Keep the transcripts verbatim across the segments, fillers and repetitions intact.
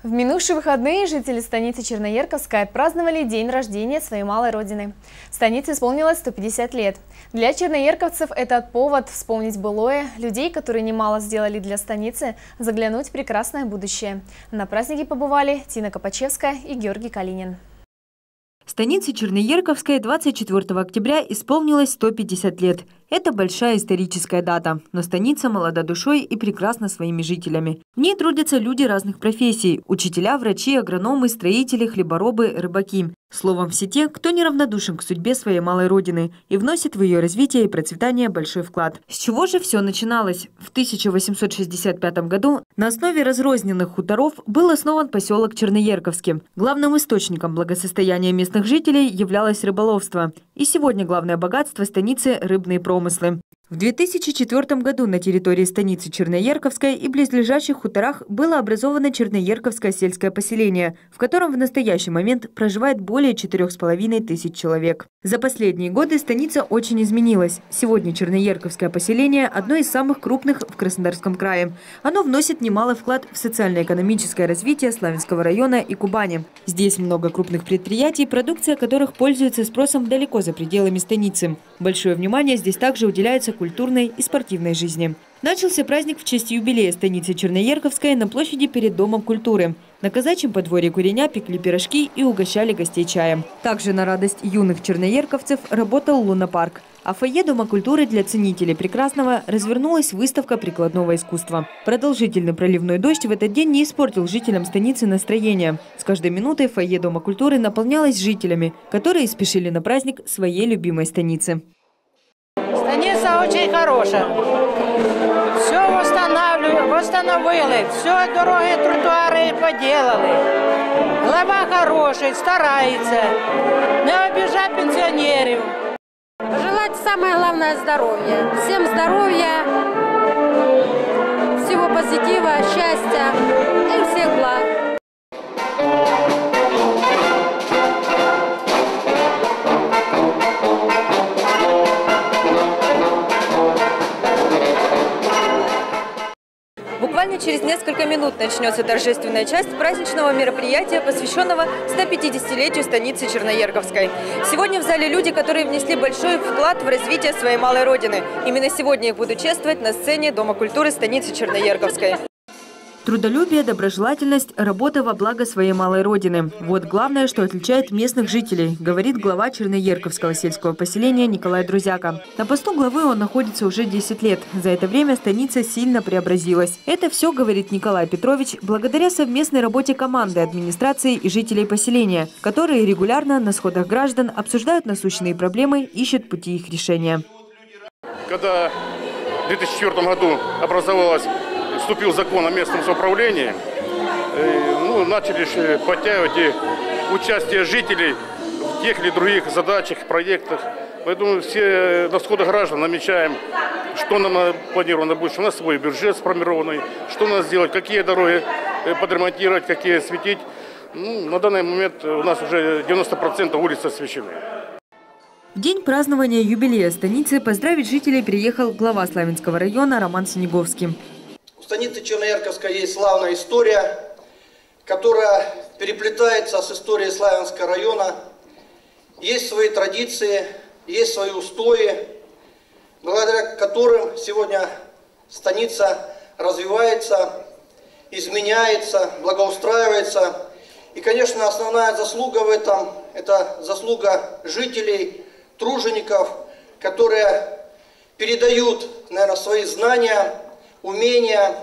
В минувшие выходные жители станицы Черноерковской отпраздновали день рождения своей малой родины. Станице исполнилось сто пятьдесят лет. Для черноерковцев это повод вспомнить былое, людей, которые немало сделали для станицы, заглянуть в прекрасное будущее. На празднике побывали Тина Копачевская и Георгий Калинин. Станице Черноерковской двадцать четвёртого октября исполнилось сто пятьдесят лет. Это большая историческая дата, но станица молода душой и прекрасна своими жителями. В ней трудятся люди разных профессий – учителя, врачи, агрономы, строители, хлеборобы, рыбаки. Словом, все те, кто неравнодушен к судьбе своей малой родины и вносит в ее развитие и процветание большой вклад. С чего же все начиналось? В тысяча восемьсот шестьдесят пятом году на основе разрозненных хуторов был основан поселок Черноерковский. Главным источником благосостояния местных жителей являлось рыболовство. И сегодня главное богатство станицы – рыбные промыслы. В две тысячи четвёртом году на территории станицы Черноерковской и близлежащих хуторах было образовано Черноерковское сельское поселение, в котором в настоящий момент проживает более четырёх с половиной тысяч человек. За последние годы станица очень изменилась. Сегодня Черноерковское поселение – одно из самых крупных в Краснодарском крае. Оно вносит немалый вклад в социально-экономическое развитие Славянского района и Кубани. Здесь много крупных предприятий, продукция которых пользуется спросом далеко за пределами станицы. Большое внимание здесь также уделяется культурной и спортивной жизни. Начался праздник в честь юбилея станицы Черноерковской на площади перед Домом культуры. На казачьем подворье Куреня пекли пирожки и угощали гостей чаем. Также на радость юных черноерковцев работал лунопарк. А в фойе Дома культуры для ценителей прекрасного развернулась выставка прикладного искусства. Продолжительный проливной дождь в этот день не испортил жителям станицы настроение. С каждой минутой фойе Дома культуры наполнялось жителями, которые спешили на праздник своей любимой станицы. Станица очень хорошая. Все восстанавливали, восстановили, все дороги, тротуары поделали. Глава хороший, старается, не обижать пенсионеров. Желать самое главное здоровья. Всем здоровья, всего позитива, счастья и всех благ. Буквально через несколько минут начнется торжественная часть праздничного мероприятия, посвященного ста пятидесятилетию станицы Черноерковской. Сегодня в зале люди, которые внесли большой вклад в развитие своей малой родины. Именно сегодня их будут чествовать на сцене Дома культуры станицы Черноерковской. Трудолюбие, доброжелательность, работа во благо своей малой родины. Вот главное, что отличает местных жителей, говорит глава Черноерковского сельского поселения Николай Друзяка. На посту главы он находится уже десять лет. За это время станица сильно преобразилась. Это все, говорит Николай Петрович, благодаря совместной работе команды администрации и жителей поселения, которые регулярно на сходах граждан обсуждают насущные проблемы, ищут пути их решения. Когда в две тысячи четвёртом году образовалась вступил закон о местном самоуправлении, ну, начали подтягивать и участие жителей в тех или других задачах, проектах. Поэтому все на сходах граждан намечаем, что нам планировано будет, что у нас свой бюджет сформированный, что надо сделать, какие дороги подремонтировать, какие осветить. Ну, на данный момент у нас уже девяносто процентов улиц освещены. В день празднования юбилея станицы поздравить жителей приехал глава Славянского района Роман Снеговский. У станицы Черноерковской есть славная история, которая переплетается с историей Славянского района. Есть свои традиции, есть свои устои, благодаря которым сегодня станица развивается, изменяется, благоустраивается. И, конечно, основная заслуга в этом – это заслуга жителей, тружеников, которые передают, наверное, свои знания, умения,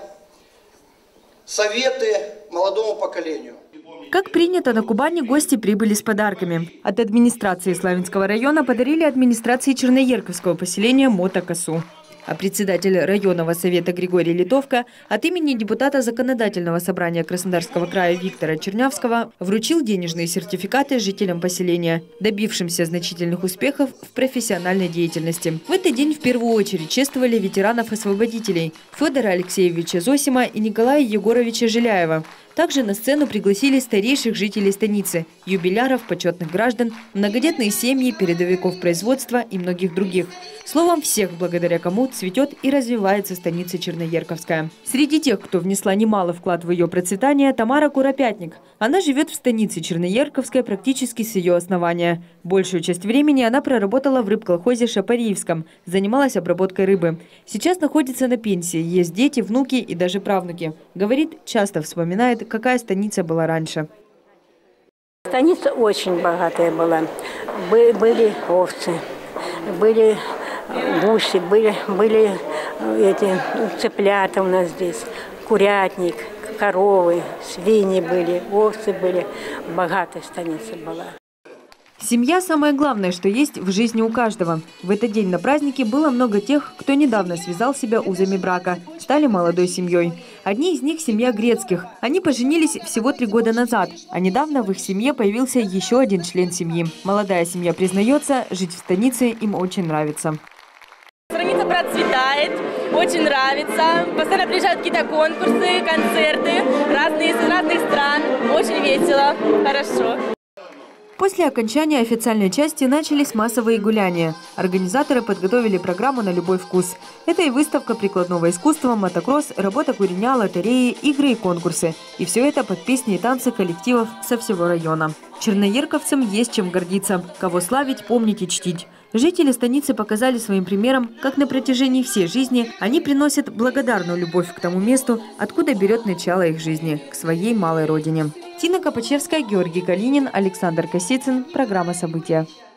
советы молодому поколению. Как принято, на Кубани гости прибыли с подарками. От администрации Славянского района подарили администрации Черноерковского поселения мотокосу. А председатель районного совета Григорий Литовка от имени депутата Законодательного собрания Краснодарского края Виктора Чернявского вручил денежные сертификаты жителям поселения, добившимся значительных успехов в профессиональной деятельности. В этот день в первую очередь чествовали ветеранов-освободителей Федора Алексеевича Зосима и Николая Егоровича Жиляева. Также на сцену пригласили старейших жителей станицы, юбиляров, почетных граждан, многодетные семьи, передовиков производства и многих других. Словом, всех, благодаря кому цветет и развивается станица Черноерковская. Среди тех, кто внесла немало вклад в ее процветание, Тамара Куропятник. Она живет в станице Черноерковской практически с ее основания. Большую часть времени она проработала в рыбколхозе Шапариевском, занималась обработкой рыбы. Сейчас находится на пенсии, есть дети, внуки и даже правнуки. Говорит, часто вспоминает, какая станица была раньше. Станица очень богатая была. Были овцы, были гуси, были, были эти цыплята у нас здесь, курятник, коровы, свиньи были, овцы были. Богатая станица была. Семья – самое главное, что есть в жизни у каждого. В этот день на празднике было много тех, кто недавно связал себя узами брака, стали молодой семьей. Одни из них – семья Грецких. Они поженились всего три года назад, а недавно в их семье появился еще один член семьи. Молодая семья признается, жить в станице им очень нравится. Станица процветает, очень нравится. Постоянно приезжают какие-то конкурсы, концерты, разные, из разных стран. Очень весело, хорошо. После окончания официальной части начались массовые гуляния. Организаторы подготовили программу на любой вкус. Это и выставка прикладного искусства, мотокросс, работа куреня, лотереи, игры и конкурсы. И все это под песни и танцы коллективов со всего района. Черноерковцам есть чем гордиться, кого славить, помнить и чтить. Жители станицы показали своим примером, как на протяжении всей жизни они приносят благодарную любовь к тому месту, откуда берет начало их жизни, к своей малой родине. Тина Копачевская, Георгий Калинин, Александр Косицын. Программа «События».